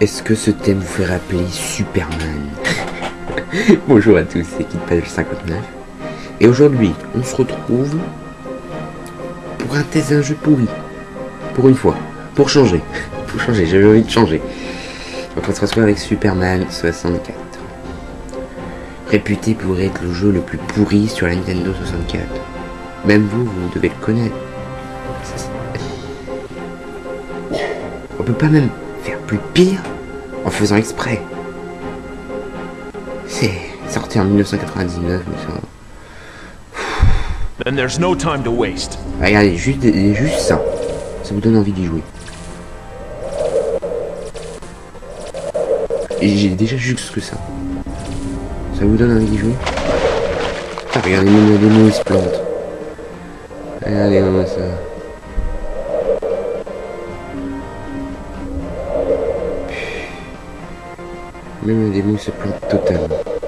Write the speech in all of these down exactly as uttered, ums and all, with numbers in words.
Est-ce que ce thème vous fait rappeler Superman? Bonjour à tous, c'est KidPage cinquante-neuf. Et aujourd'hui, on se retrouve pour un test d'un jeu pourri. Pour une fois. Pour changer. Pour changer, j'avais envie de changer. Donc on se retrouve avec Superman soixante-quatre. Réputé pour être le jeu le plus pourri sur la Nintendo soixante-quatre. Même vous, vous devez le connaître. On peut pas même faire plus pire en faisant exprès. C'est sorti en mille neuf cent quatre-vingt-dix-neuf, mais ça... Then there's no time to waste. Regardez, juste, juste ça. Ça vous donne envie d'y jouer. Et j'ai déjà juste que ça. Ça vous donne envie d'y jouer? Ah, regardez, même la démo, il se plante. Regardez-moi ça. Même la démo se plante totalement.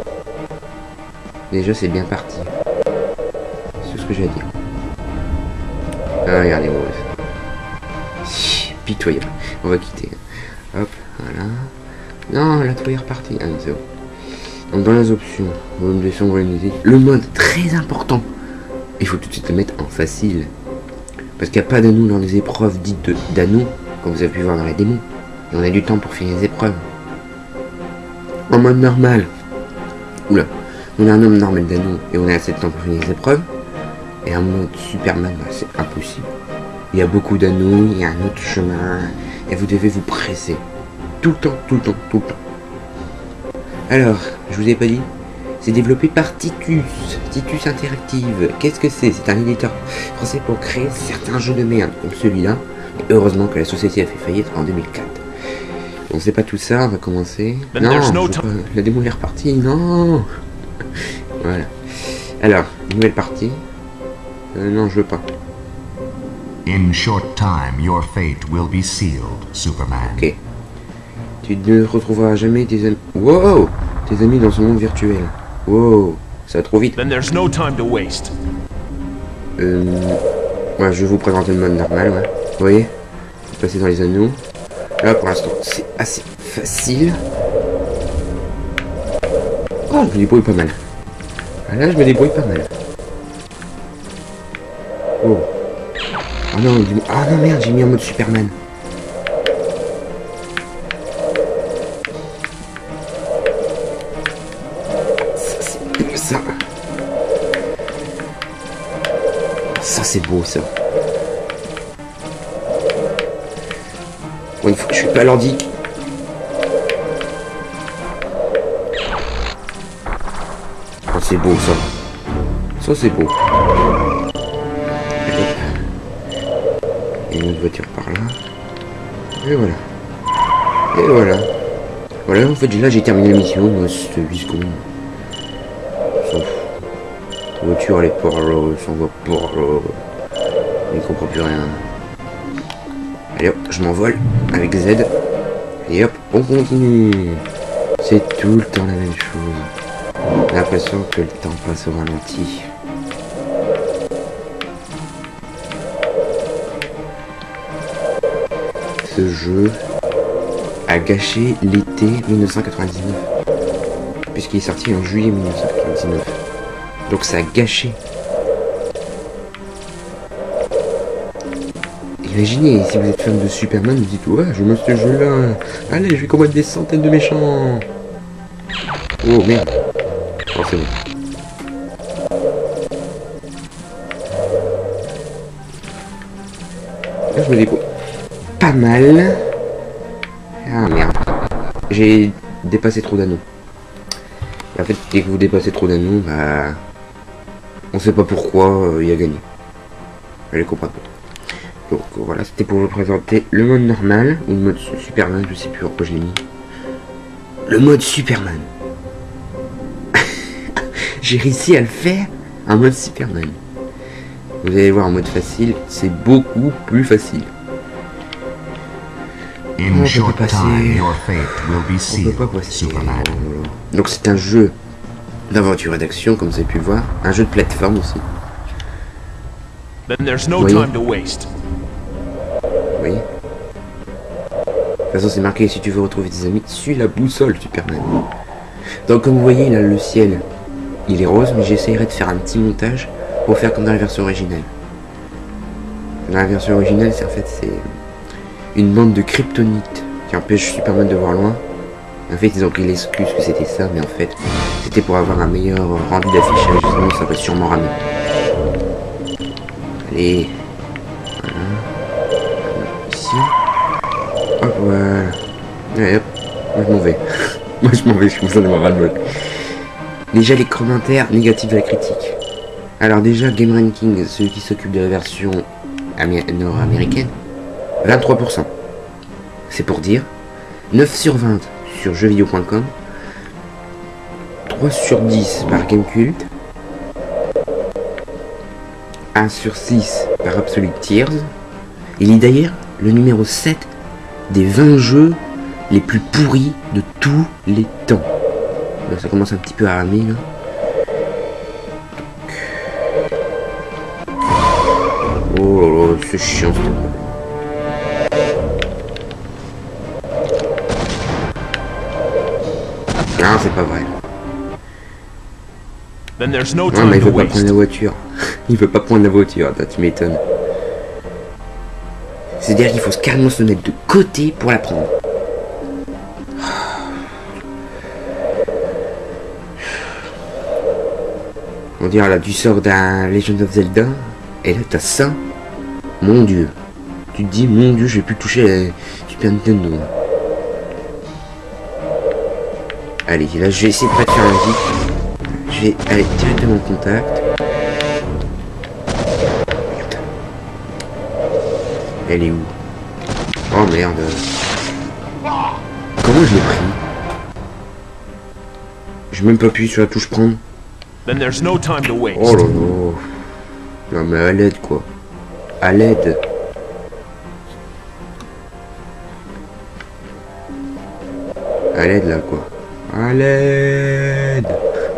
Déjà, c'est bien parti. C'est ce que j'ai à dire. Ah, regardez-moi ça. Pitoyable. On va quitter. Hop, voilà. Non, la toile est repartie. Ah, c'est bon. Donc, dans les options, on va me laisser envoyer une idée. Le mode très important. Il faut tout de suite le mettre en facile. Parce qu'il n'y a pas d'anneau dans les épreuves dites d'anneau, comme vous avez pu voir dans la démo. Et on a du temps pour finir les épreuves. En mode normal. Oula. On a un nombre normal d'anneaux et on a assez de temps pour finir les épreuves. Et en mode Superman, bah, c'est impossible. Il y a beaucoup d'anneaux, il y a un autre chemin. Et vous devez vous presser. Tout le temps, tout le temps, tout le temps. Alors, je vous ai pas dit, c'est développé par Titus. Titus Interactive. Qu'est-ce que c'est? C'est un éditeur français pour créer certains jeux de merde, comme celui-là. Et heureusement que la société a fait faillite en deux mille quatre. On sait pas tout ça, on va commencer. Non, no pas, la démo est repartie, non. Voilà. Alors, nouvelle partie. Euh, non, je veux pas. In short time, your fate will be sealed, Superman. Ok. Tu ne retrouveras jamais tes amis. Wow! Tes amis dans ce monde virtuel. Wow! Ça va trop vite. Then there's no time to waste. Euh. Ouais, je vais vous présenter le mode normal, ouais. Vous voyez? Vous passez dans les anneaux. Là, pour l'instant, c'est assez facile. Oh, je me débrouille pas mal. Là, je me débrouille pas mal. Oh. Oh non, dis ah non, merde, j'ai mis en mode Superman. Ça, c'est beau, ça. Ça, c'est beau, ça. Bon, une fois que je suis pas à l'ordi. Oh, c'est beau, ça. Ça, c'est beau. Et une autre voiture par là. Et voilà. Et voilà. Voilà, en fait, là, j'ai terminé la mission. Moi, c'était huit secondes. On s'en fout. La voiture, elle est par là. Elle s'en va par là. On ne comprend plus rien. Allez hop, je m'envole avec Z. Et hop, on continue. C'est tout le temps la même chose. J'ai l'impression que le temps passe au ralenti. Ce jeu a gâché l'été mille neuf cent quatre-vingt-dix-neuf. Puisqu'il est sorti en juillet mille neuf cent quatre-vingt-dix-neuf. Donc ça a gâché. Imaginez, si vous êtes fan de Superman, vous dites ouais, je me ce jeu là. Allez, je vais combattre des centaines de méchants. Oh merde. Oh, c'est bon. Là, je me débrouille pas mal. Ah merde. J'ai dépassé trop d'anneaux. En fait, dès que vous dépassez trop d'anneaux, bah. On sait pas pourquoi euh, il a gagné. Je les comprends pas. Donc voilà, c'était pour vous présenter le mode normal, ou le mode Superman, je sais plus pourquoi je l'ai mis. Le mode Superman. J'ai réussi à le faire en mode Superman. Vous allez voir en mode facile, c'est beaucoup plus facile. In on short peut passer... time, your fate will be on sealed, peut pas passer. Superman. Donc c'est un jeu d'aventure et d'action, comme vous avez pu le voir. Un jeu de plateforme aussi. Then there's no Oui. time to waste. Oui. façon, c'est marqué, si tu veux retrouver tes amis, suis la boussole, Superman. Donc, comme vous voyez, là, le ciel, il est rose, mais j'essaierai de faire un petit montage pour faire comme dans la version originale. Dans la version originale, c'est en fait, c'est une bande de kryptonite qui empêche Superman de voir loin. En fait, ils ont pris l'excuse que c'était ça, mais en fait, c'était pour avoir un meilleur rendu d'affichage, sinon ça va sûrement ramer. Allez, voilà, ici, hop, voilà, allez, hop, moi je m'en vais, moi je m'en vais, je suis besoin de me ras-le-bol. Déjà les commentaires négatifs de la critique. Alors déjà, Game Ranking, celui qui s'occupe de la version nord-américaine, vingt-trois pour cent. C'est pour dire, neuf sur vingt sur jeux vidéo point com, trois sur dix par Gamecult, un sur six par Absolute Tears. Il est d'ailleurs le numéro sept des vingt jeux les plus pourris de tous les temps. Là, ça commence un petit peu à ramer là. Donc... Oh là là, c'est chiant ce truc. Non, c'est pas vrai. Then there's no Non, time mais il to veut pas waste. prendre la voiture. Il veut pas prendre la voiture, attends, tu m'étonnes. C'est-à-dire qu'il faut carrément se mettre de côté pour la prendre. On dirait là, tu sors d'un Legend of Zelda, et là t'as ça. Mon dieu. Tu te dis, mon dieu, j'ai pu toucher la Super Nintendo. Allez, là je vais essayer de pas te faire un vite. Je vais aller directement en contact. Merde. Elle est où? Oh merde. Comment je l'ai pris? J'ai même pas appuyé sur la touche prendre. Then there's no time to waste. Oh là là. Non mais à l'aide quoi. À l'aide. À l'aide là quoi. À l'aide.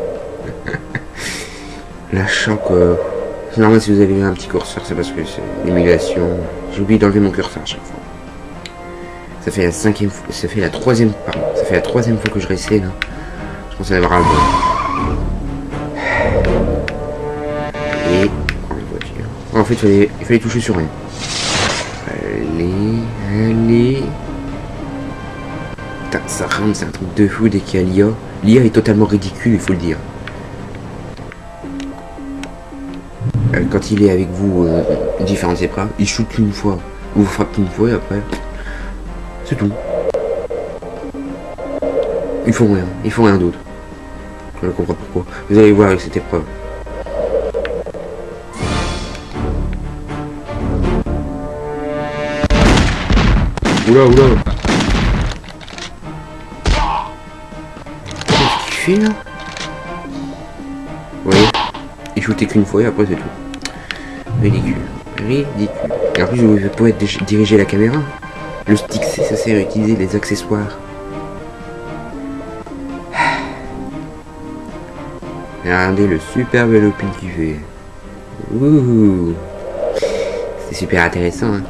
Lâchant quoi. C'est normal si vous avez eu un petit curseur, c'est parce que c'est l'émulation. J'ai oublié d'enlever mon curseur à chaque fois. Ça fait la cinquième fois. Ça fait la troisième. Pardon. Ça fait la troisième fois que je réessaye là. Je pense à avoir un bon. Et. Oh, la voiture. Oh, en fait il fallait, il fallait toucher sur rien. Allez. Allez. Putain, ça rame, c'est un truc de fou dès qu'il y a l'I A. L'I A est totalement ridicule, il faut le dire. Euh, quand il est avec vous, euh, différentes épreuves, il shoot une fois, ou vous frappe une fois et après, c'est tout. Ils font rien, ils font rien d'autre. Je ne comprends pas pourquoi. Vous allez voir avec cette épreuve. Oula, oula. Qu'est-ce qu'il fait là? Vous voyez, il shootait qu'une fois et après c'est tout. Ridicule. Ridicule. Et en plus, vous pouvez diriger la caméra. Le stick, c'est ça sert à utiliser les accessoires. Regardez le superbe looping qu'il fait. Ouh. C'est super intéressant. Hein.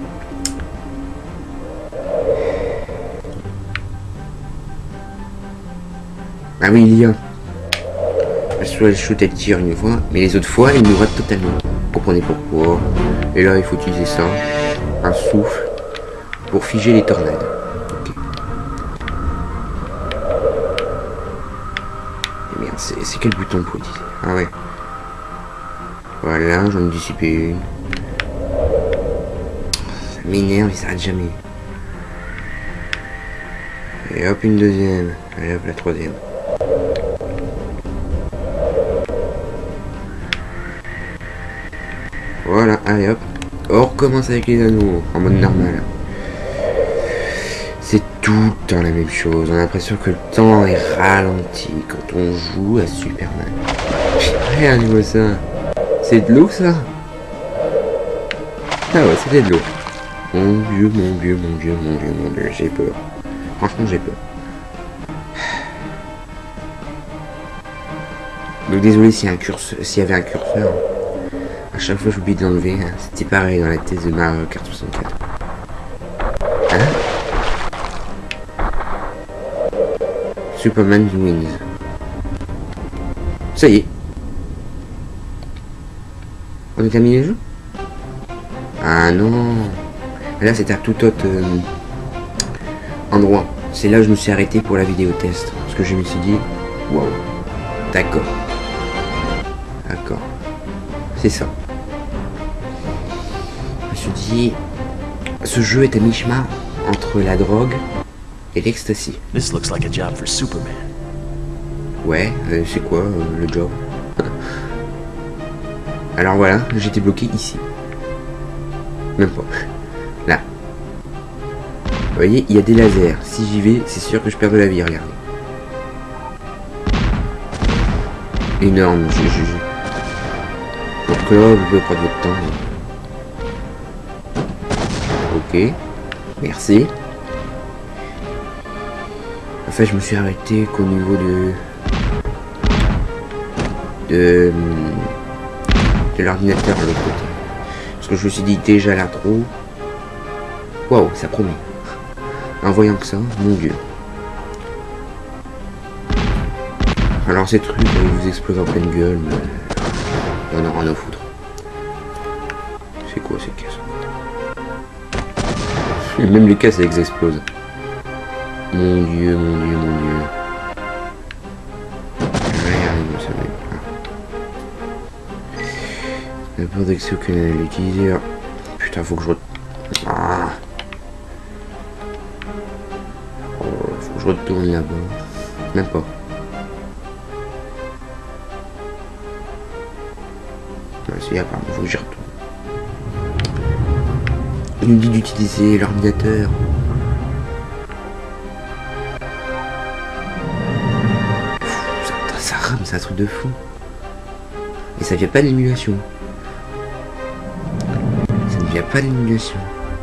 Ah oui, il y a. Soit elle shoot, elle tire une fois, mais les autres fois, elle nous rate totalement. Vous comprenez pourquoi. Et là, il faut utiliser ça. Un souffle. Pour figer les tornades. Okay. Et merde, c'est quel bouton pour utiliser? Ah ouais. Voilà, j'en ai dissipé une. Ça m'énerve, il s'arrête jamais. Et hop, une deuxième. Allez hop, la troisième. Voilà, allez hop. On recommence avec les anneaux, en mode normal. C'est tout le temps la même chose. On a l'impression que le temps est ralenti quand on joue à Superman. Regarde moi ça. C'est de l'eau ça? Ah ouais, c'était de l'eau. Mon dieu, mon dieu, mon dieu, mon dieu, mon dieu, j'ai peur. Franchement, j'ai peur. Donc désolé s'il y a un curseur, s'il y avait un curseur. À chaque fois j'oublie de l'enlever. Hein. C'était pareil dans la thèse de Mario Kart soixante-quatre. Hein? Superman wins. Ça y est. On a terminé le jeu? Ah non. Là c'est à tout autre euh, endroit. C'est là que je me suis arrêté pour la vidéo test. Parce que je me suis dit, wow. D'accord. D'accord. C'est ça. Je me suis dit, ce jeu est à mi-chemin entre la drogue et l'ecstasy. This looks like a job for Superman. Ouais, euh, c'est quoi euh, le job? Alors voilà, j'étais bloqué ici. Même pas. Là. Vous voyez, il y a des lasers. Si j'y vais, c'est sûr que je perds de la vie, regardez. Énorme. Je, je, je... Donc là, vous pouvez prendre votre temps. Ok. Merci. Enfin, je me suis arrêté qu'au niveau de... De... De l'ordinateur, de l'autre côté. Parce que je me suis dit, déjà là, trop... Waouh, ça promet. En voyant que ça, mon dieu. Alors ces trucs, ils vous explosent en pleine gueule, mais... Il y en a rien à foutre. C'est quoi ces caisses? Et même les caisses, elles explosent. Mon dieu, mon dieu, mon dieu. Regardez-moi ça, mec. La protection que l'utiliser. Putain, faut que je... Ah. Oh, faut que je retourne là-bas. Même pas. Ouais, c'est apparemment, faut que j'y retourne. Il nous dit d'utiliser l'ordinateur. Ça, ça rame, c'est un truc de fou. Et ça vient pas d'émulation. Ça ne vient pas d'émulation.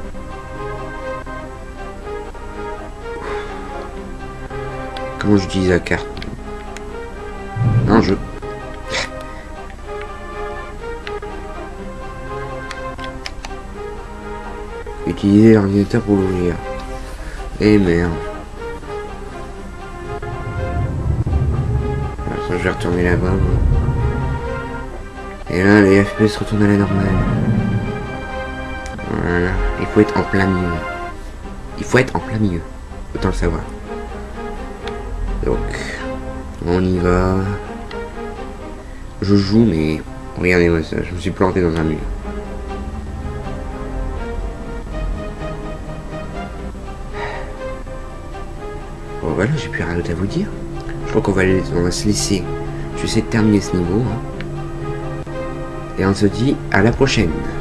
Comment j'utilise la carte? Un jeu. Utiliser l'ordinateur pour l'ouvrir. Eh merde. Alors, ça, je vais retourner là-bas. Et là, les F P S retournent à la normale. Voilà. Il faut être en plein milieu. Il faut être en plein milieu. Autant le savoir. Donc, on y va. Je joue, mais regardez-moi ça. Je me suis planté dans un mur. Bon voilà, j'ai plus rien d'autre à vous dire. Je crois qu'on va, on va se laisser. Je vais essayer de terminer ce niveau. Hein. Et on se dit à la prochaine.